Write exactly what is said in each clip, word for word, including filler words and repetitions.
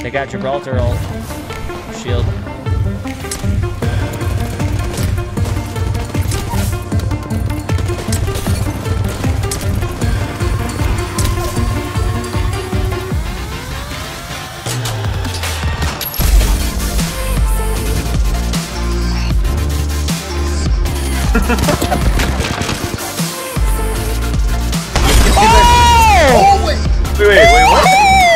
Take out Gibraltar ult. Shield. Oh! Oh, wait! Wait, wait, wait, what?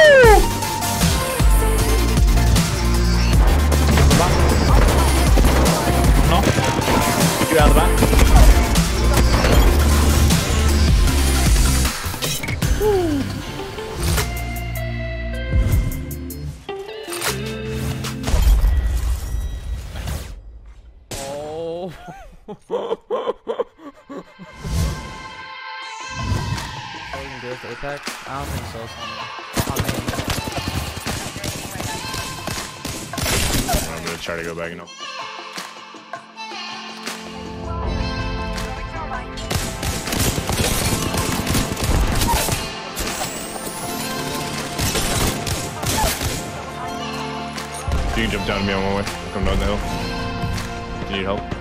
No? You out of the back? Oh. Apex? I don't think so. I'm gonna try to go back, you know. You can jump down to me on one way. Come down the hill. Do you need help?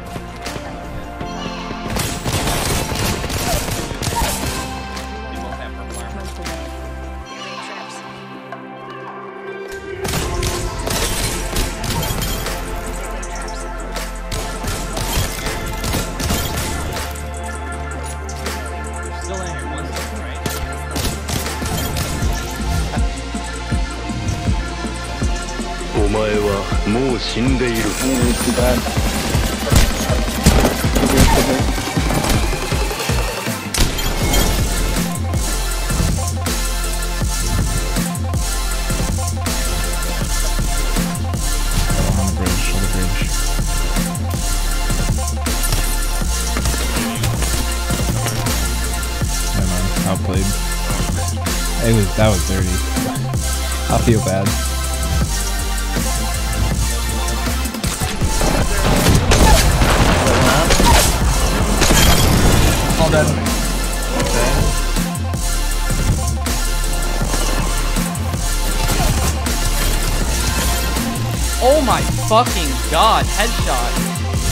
Outplayed. It was that was dirty. I feel bad. All dead. Okay. Oh my fucking god, headshot.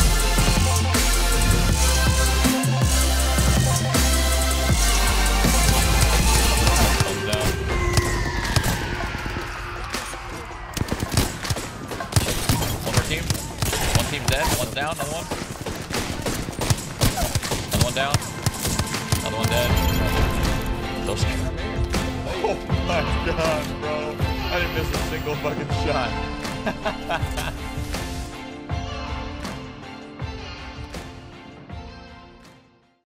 Team. One team dead, one's down, another one. Another one down. Another one dead. Those Oh my god, bro. I didn't miss a single fucking shot.